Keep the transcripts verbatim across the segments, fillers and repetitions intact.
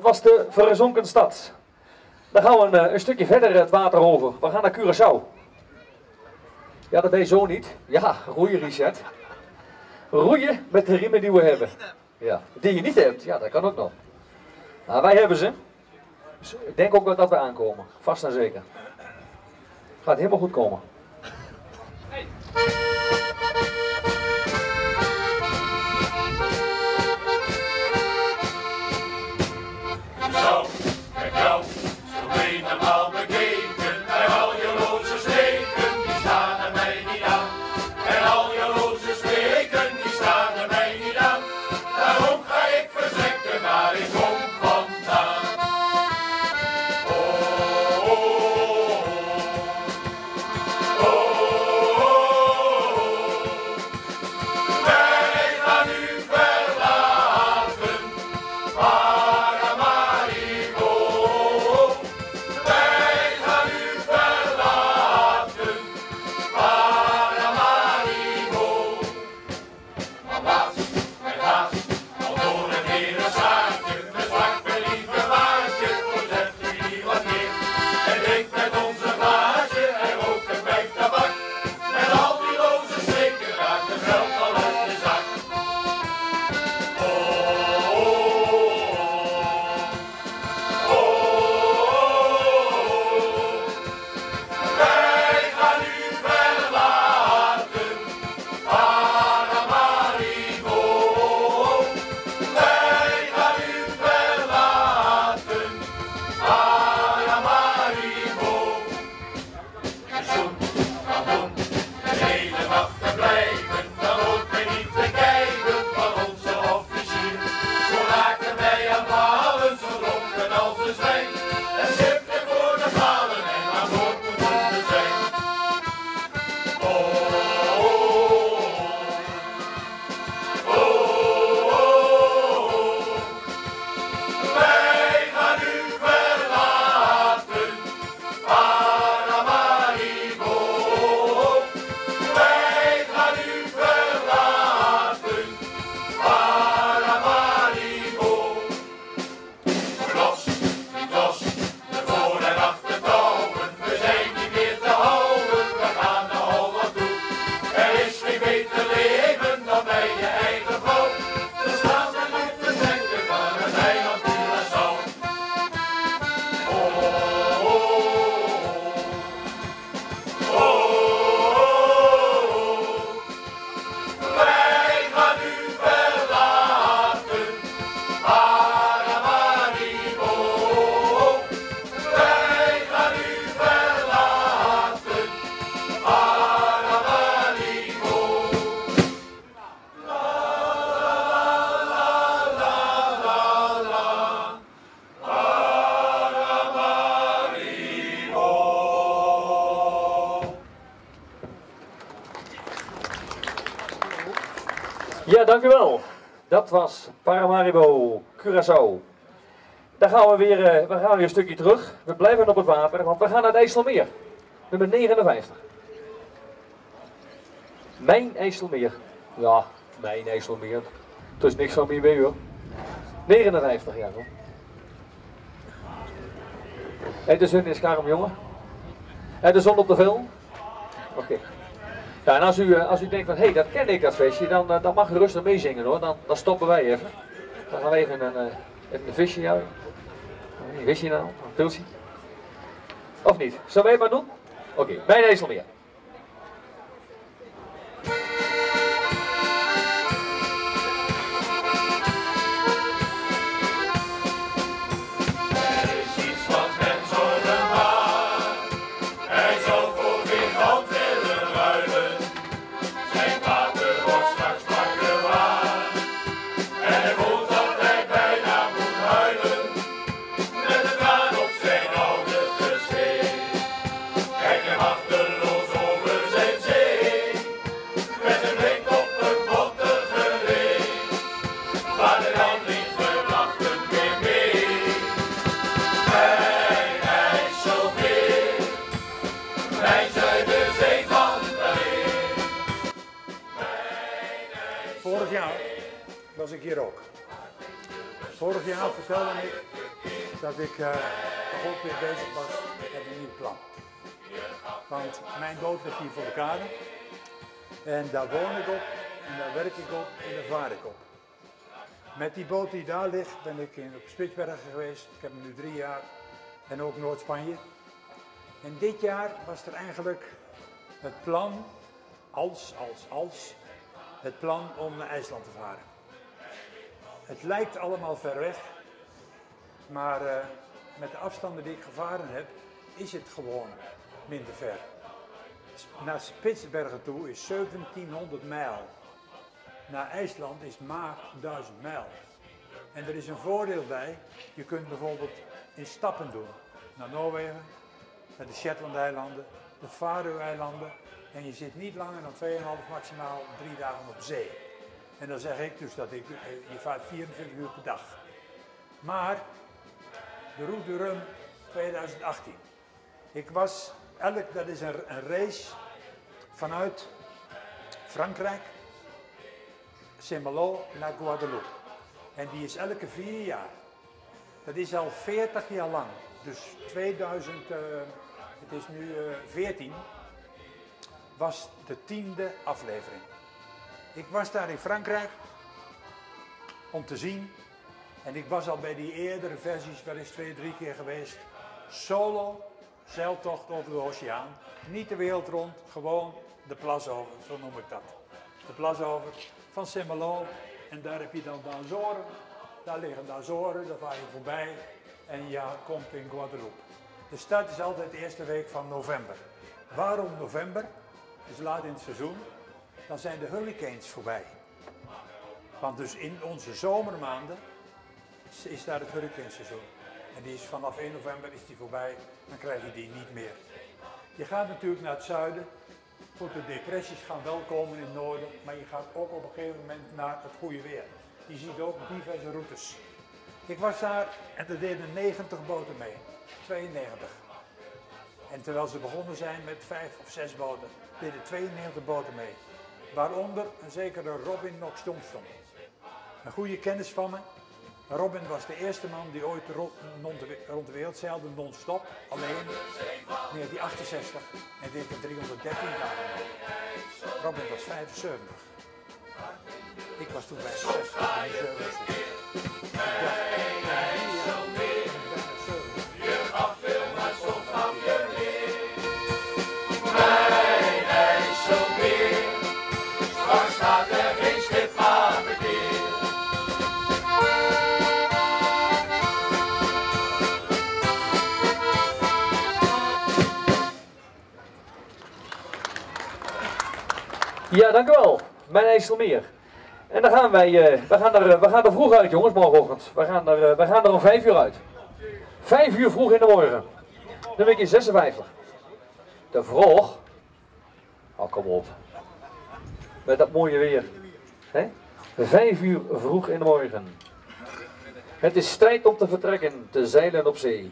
was de verzonken stad. Dan gaan we een, een stukje verder het water over. We gaan naar Curaçao. Ja, dat weet je zo niet. Ja, roeien, Richard. Roeien met de riemen die we hebben. Ja, die je niet hebt. Ja, dat kan ook nog. Nou, wij hebben ze. Dus ik denk ook wel dat we aankomen. Vast en zeker. Gaat helemaal goed komen. Hey. Zo, kijk jou, zo ben je normaal bekeken. En al je loze streken, die staan er mij niet aan. En al je loze streken, die staan er mij niet aan. Daarom ga ik vertrekken waar ik kom vandaan. Oh, oh, oh, oh, oh. Wij gaan u verlaten, Paramaribo. Wij gaan u verlaten, Paramaribo. Maar baas, met haast, al door het hele zaadje, met zwak verliefde maatje, verzet u niet wat meer. En drink met onze glaasje en rook een pijp tabak. Met al die loze streken raakt het geld al uit de zak. Oh, oh, oh, oh. Wij gaan u verlaten, Paramaribo. Wij gaan u verlaten, Paramaribo. En zoen, kan doen, de hele nacht te blijven, dan hoort men niet te kijken van onze officier. Zo raken wij aan halen, zo dronken als een zwijn. En stipt er voor de palen en aan boord moeten we zijn. Oh, oh, oh, oh, oh. Wij gaan u verlaten, Paramaribo. Wij gaan u verlaten, Paramaribo. Los, niet los, de voor- en achtertouwen, we zijn niet meer te houden, we gaan naar Holland toe. Er is geen beter leven dan bij je eigen vrouw. Dus laat me nu vertrekken van het eiland Curaçao. Oh, oh, oh, oh. Wij gaan u verlaten, Paramaribo. Wij gaan u verlaten, Paramaribo. La la la la la, Paramaribo. Ja, dank u wel. Dat was Paramaribo, Curaçao. Dan gaan we weer, eh, we gaan weer een stukje terug. We blijven op het water, want we gaan naar het IJsselmeer. Nummer negenenvijftig. Mijn IJsselmeer. Ja, mijn IJsselmeer. Er is niks van meer bij hoor. negenenvijftig jaar hoor. En de zon is karm jongen. En de zon op de film. Oké. Ja, en als u, eh, als u denkt van, hé, hey, dat ken ik dat feestje, dan, eh, dan mag u rustig meezingen hoor. Dan, dan stoppen wij even. Dan gaan we even een, eh, even een visje jou. Een visje nou, een pilsje. Of niet? Zullen wij het maar doen? Oké, bij de IJsselmeer. Er is iets wat men zorgen maakt. Hij zou voor geen geld willen ruilen. Zijn water wordt straks wakker waar. En hij voelt dat hij bijna moet huilen. Met een traan op zijn oude gezicht. Kijk hem achterloos over zijn zee. Met een blik op een botte gericht. Maar de hand niet verwachten weer mee. Mijn IJsselmeer, mijn Zuiderzee van de leer. Vorig jaar was ik hier ook. Vorig jaar vertelde ik dat ik uh, toch ook weer bezig was met een nieuw plan. Want mijn boot ligt hier voor de kade. En daar woon ik op, en daar werk ik op, en daar vaar ik op. Met die boot die daar ligt ben ik in, op Spitsbergen geweest. Ik heb hem nu drie jaar. En ook Noord-Spanje. En dit jaar was er eigenlijk het plan, als, als, als, het plan om naar IJsland te varen. Het lijkt allemaal ver weg, maar uh, met de afstanden die ik gevaren heb, is het gewoon minder ver. Naar Spitsbergen toe is zeventienhonderd mijl. Naar IJsland is maar duizend mijl. En er is een voordeel bij, je kunt bijvoorbeeld in stappen doen. Naar Noorwegen, naar de Shetland-eilanden, de Faroe-eilanden. En je zit niet langer dan twee komma vijf, maximaal drie dagen op zee. En dan zeg ik dus dat ik, je vaart vierentwintig uur per dag. Maar de Route du Rhum twintig achttien. Ik was, elk, dat is een, een race vanuit Frankrijk, Saint-Malo naar Guadeloupe. En die is elke vier jaar. Dat is al veertig jaar lang. Dus tweeduizend, uh, het is nu uh, veertien, was de tiende aflevering. Ik was daar in Frankrijk om te zien. En ik was al bij die eerdere versies, wel eens twee, drie keer geweest. Solo, zeiltocht over de oceaan. Niet de wereld rond, gewoon de plas over, zo noem ik dat. De plas over van Saint-Malo. En daar heb je dan de Azoren. Daar liggen de Azoren, daar vaar je voorbij. En je komt in Guadeloupe. De start is altijd de eerste week van november. Waarom november? Dus laat in het seizoen. Dan zijn de hurricanes voorbij. Want dus in onze zomermaanden is daar het hurricaneseizoen. En die is vanaf één november is die voorbij, dan krijg je die niet meer. Je gaat natuurlijk naar het zuiden. Goed, de depressies gaan wel komen in het noorden, maar je gaat ook op een gegeven moment naar het goede weer. Je ziet ook diverse routes. Ik was daar en er deden negentig boten mee, tweeënnegentig. En terwijl ze begonnen zijn met vijf of zes boten, deden tweeënnegentig boten mee. Waaronder een zekere Robin Knox-Johnston. Een goede kennis van me. Robin was de eerste man die ooit rond de wereld zeilde, non-stop, alleen, negentien achtenzestig. En deed er driehonderddertien dagen mee. Robin was vijfenzeventig. Ik was toen vijfenzestig. En zevenenzestig. Ja, dank u wel. Mijn IJsselmeer. En dan gaan wij, uh, we, gaan er, we gaan er vroeg uit, jongens, morgenochtend. We gaan er, uh, we gaan er om vijf uur uit. Vijf uur vroeg in de morgen. Nummer zesenvijftig. De vroeg. Oh, kom op. Met dat mooie weer. Hè? Vijf uur vroeg in de morgen. Het is tijd om te vertrekken, te zeilen op zee.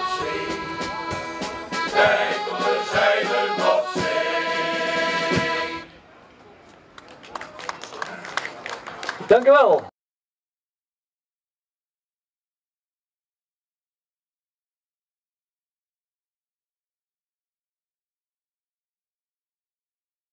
zee. Kijk om de zeilen op zee. Dank u wel.